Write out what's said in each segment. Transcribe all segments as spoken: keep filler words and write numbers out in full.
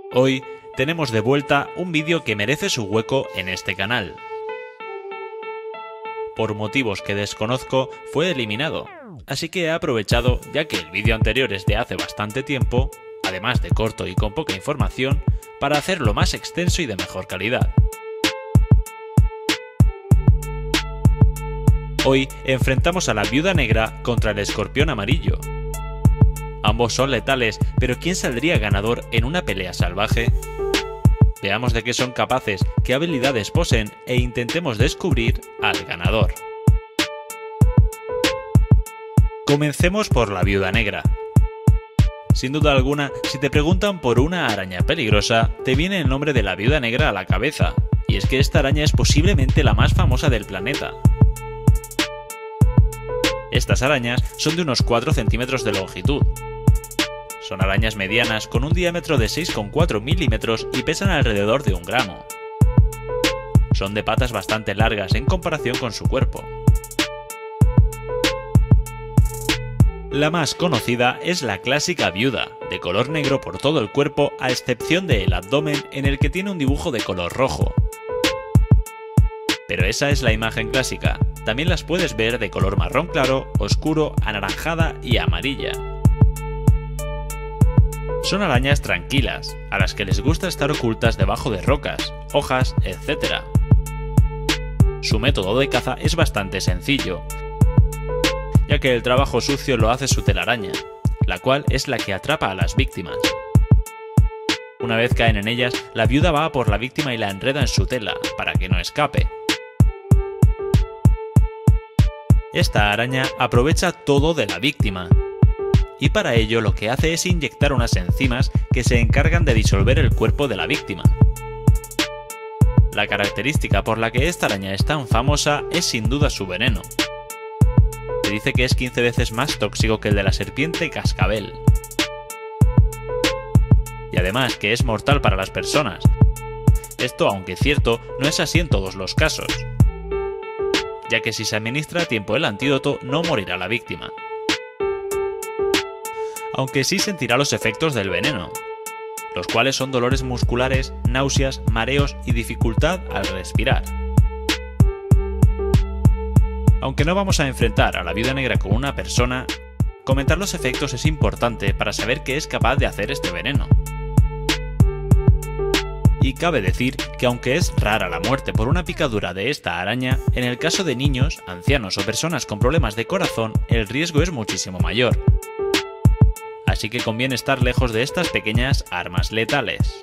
Hoy tenemos de vuelta un vídeo que merece su hueco en este canal. Por motivos que desconozco fue eliminado, así que he aprovechado, ya que el vídeo anterior es de hace bastante tiempo, además de corto y con poca información, para hacerlo más extenso y de mejor calidad. Hoy enfrentamos a la Viuda Negra contra el Escorpión Amarillo. Ambos son letales, pero ¿quién saldría ganador en una pelea salvaje? Veamos de qué son capaces, qué habilidades poseen e intentemos descubrir al ganador. Comencemos por la Viuda Negra. Sin duda alguna, si te preguntan por una araña peligrosa, te viene el nombre de la Viuda Negra a la cabeza, y es que esta araña es posiblemente la más famosa del planeta. Estas arañas son de unos cuatro centímetros de longitud. Son arañas medianas con un diámetro de seis coma cuatro milímetros y pesan alrededor de un gramo. Son de patas bastante largas en comparación con su cuerpo. La más conocida es la clásica viuda, de color negro por todo el cuerpo a excepción del abdomen en el que tiene un dibujo de color rojo. Pero esa es la imagen clásica, también las puedes ver de color marrón claro, oscuro, anaranjada y amarilla. Son arañas tranquilas, a las que les gusta estar ocultas debajo de rocas, hojas, etcétera. Su método de caza es bastante sencillo, ya que el trabajo sucio lo hace su telaraña, la cual es la que atrapa a las víctimas. Una vez caen en ellas, la viuda va a por la víctima y la enreda en su tela, para que no escape. Esta araña aprovecha todo de la víctima, y para ello lo que hace es inyectar unas enzimas que se encargan de disolver el cuerpo de la víctima. La característica por la que esta araña es tan famosa es sin duda su veneno. Se dice que es quince veces más tóxico que el de la serpiente cascabel. Y además que es mortal para las personas. Esto, aunque cierto, no es así en todos los casos, ya que si se administra a tiempo el antídoto no morirá la víctima, aunque sí sentirá los efectos del veneno, los cuales son dolores musculares, náuseas, mareos y dificultad al respirar. Aunque no vamos a enfrentar a la Viuda Negra con una persona, comentar los efectos es importante para saber qué es capaz de hacer este veneno. Y cabe decir que aunque es rara la muerte por una picadura de esta araña, en el caso de niños, ancianos o personas con problemas de corazón, el riesgo es muchísimo mayor. Así que conviene estar lejos de estas pequeñas armas letales.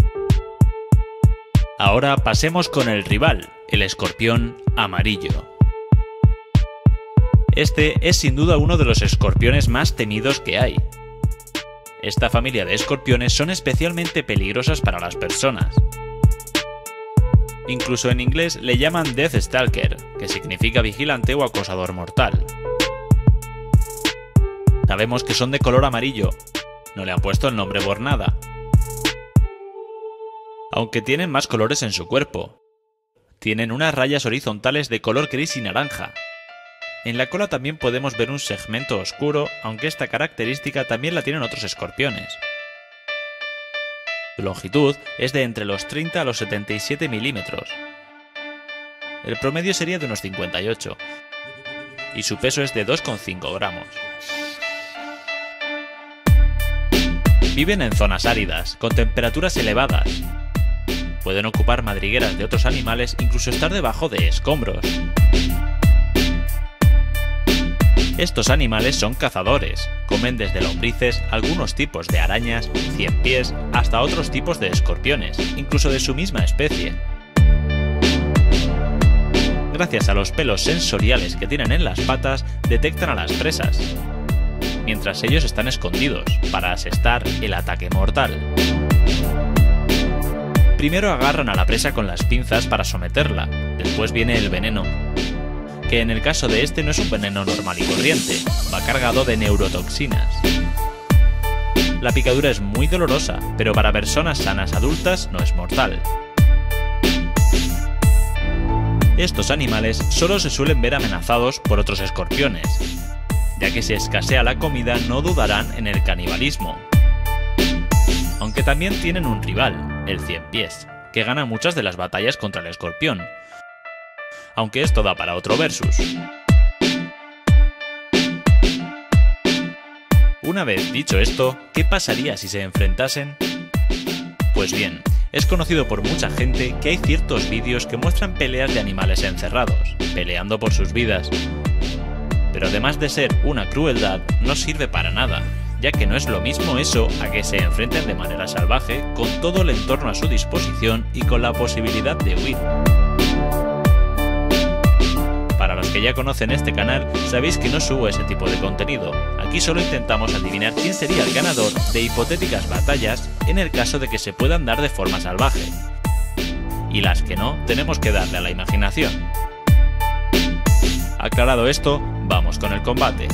Ahora pasemos con el rival, el Escorpión Amarillo. Este es sin duda uno de los escorpiones más temidos que hay. Esta familia de escorpiones son especialmente peligrosas para las personas. Incluso en inglés le llaman Death Stalker, que significa vigilante o acosador mortal. Sabemos que son de color amarillo, no le han puesto el nombre por nada. Aunque tienen más colores en su cuerpo. Tienen unas rayas horizontales de color gris y naranja. En la cola también podemos ver un segmento oscuro, aunque esta característica también la tienen otros escorpiones. Su longitud es de entre los treinta a los setenta y siete milímetros. El promedio sería de unos cincuenta y ocho, y su peso es de dos coma cinco gramos. Viven en zonas áridas, con temperaturas elevadas. Pueden ocupar madrigueras de otros animales, incluso estar debajo de escombros. Estos animales son cazadores, comen desde lombrices, algunos tipos de arañas, ciempiés, hasta otros tipos de escorpiones, incluso de su misma especie. Gracias a los pelos sensoriales que tienen en las patas, detectan a las presas, mientras ellos están escondidos, para asestar el ataque mortal. Primero agarran a la presa con las pinzas para someterla, después viene el veneno, que en el caso de este no es un veneno normal y corriente, va cargado de neurotoxinas. La picadura es muy dolorosa, pero para personas sanas adultas no es mortal. Estos animales solo se suelen ver amenazados por otros escorpiones, ya que si escasea la comida no dudarán en el canibalismo. aunque también tienen un rival, el Cien Pies, que gana muchas de las batallas contra el Escorpión, aunque esto da para otro versus. Una vez dicho esto, ¿qué pasaría si se enfrentasen? Pues bien, es conocido por mucha gente que hay ciertos vídeos que muestran peleas de animales encerrados, peleando por sus vidas. Pero además de ser una crueldad, no sirve para nada, ya que no es lo mismo eso a que se enfrenten de manera salvaje, con todo el entorno a su disposición y con la posibilidad de huir. Para los que ya conocen este canal, sabéis que no subo ese tipo de contenido. Aquí solo intentamos adivinar quién sería el ganador de hipotéticas batallas en el caso de que se puedan dar de forma salvaje. Y las que no, tenemos que darle a la imaginación. Aclarado esto, vamos con el combate.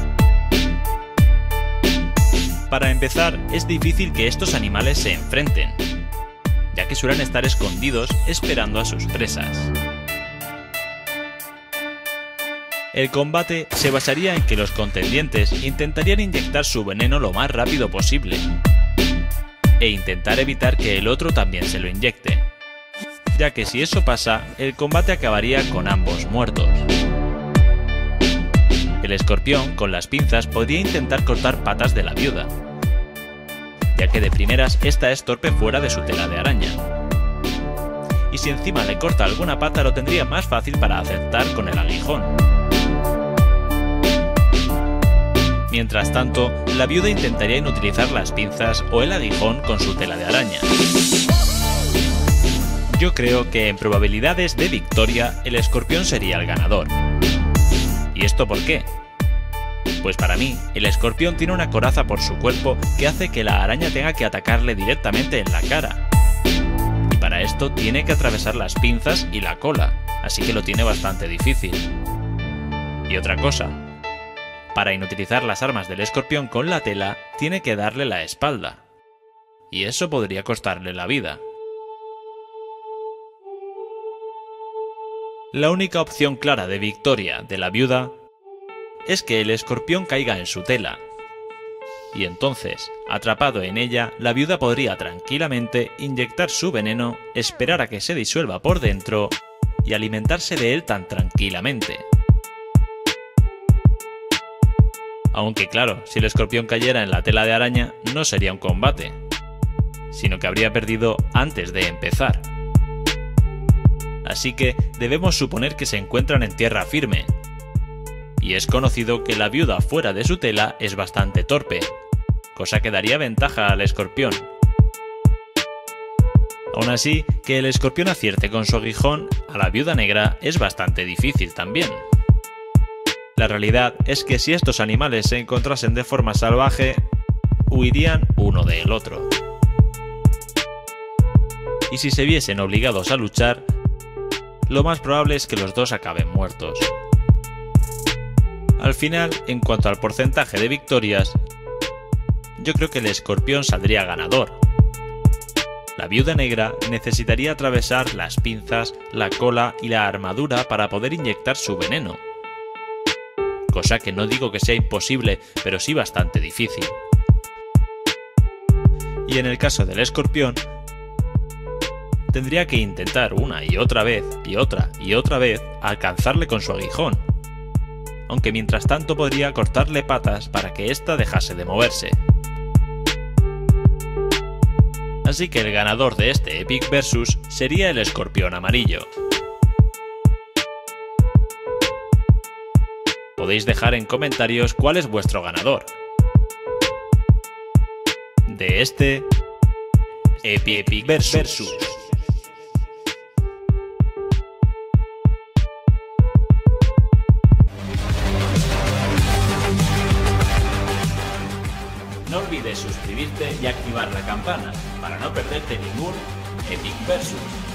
Para empezar, es difícil que estos animales se enfrenten, ya que suelen estar escondidos esperando a sus presas. El combate se basaría en que los contendientes intentarían inyectar su veneno lo más rápido posible, e intentar evitar que el otro también se lo inyecte, ya que si eso pasa, el combate acabaría con ambos muertos. El escorpión, con las pinzas, podría intentar cortar patas de la viuda, ya que de primeras esta es torpe fuera de su tela de araña. Y si encima le corta alguna pata, lo tendría más fácil para acertar con el aguijón. Mientras tanto, la viuda intentaría inutilizar las pinzas o el aguijón con su tela de araña. Yo creo que en probabilidades de victoria, el escorpión sería el ganador. ¿Y esto por qué? Pues para mí, el escorpión tiene una coraza por su cuerpo que hace que la araña tenga que atacarle directamente en la cara. Y para esto tiene que atravesar las pinzas y la cola, así que lo tiene bastante difícil. Y otra cosa, para inutilizar las armas del escorpión con la tela, tiene que darle la espalda. Y eso podría costarle la vida. La única opción clara de victoria de la viuda es que el escorpión caiga en su tela. Y entonces, atrapado en ella, la viuda podría tranquilamente inyectar su veneno, esperar a que se disuelva por dentro y alimentarse de él tan tranquilamente. Aunque claro, si el escorpión cayera en la tela de araña, no sería un combate, sino que habría perdido antes de empezar. Así que debemos suponer que se encuentran en tierra firme. Y es conocido que la viuda fuera de su tela es bastante torpe, cosa que daría ventaja al escorpión. Aún así, que el escorpión acierte con su aguijón a la viuda negra es bastante difícil también. La realidad es que si estos animales se encontrasen de forma salvaje, huirían uno del otro. Y si se viesen obligados a luchar, lo más probable es que los dos acaben muertos. Al final, en cuanto al porcentaje de victorias, yo creo que el escorpión saldría ganador. La viuda negra necesitaría atravesar las pinzas, la cola y la armadura para poder inyectar su veneno. Cosa que no digo que sea imposible, pero sí bastante difícil. Y en el caso del escorpión, tendría que intentar una y otra vez, y otra y otra vez, alcanzarle con su aguijón. Aunque mientras tanto podría cortarle patas para que ésta dejase de moverse. Así que el ganador de este Epic Versus sería el escorpión amarillo. Podéis dejar en comentarios cuál es vuestro ganador de este Epic Versus. No olvides suscribirte y activar la campana para no perderte ningún Epic Versus.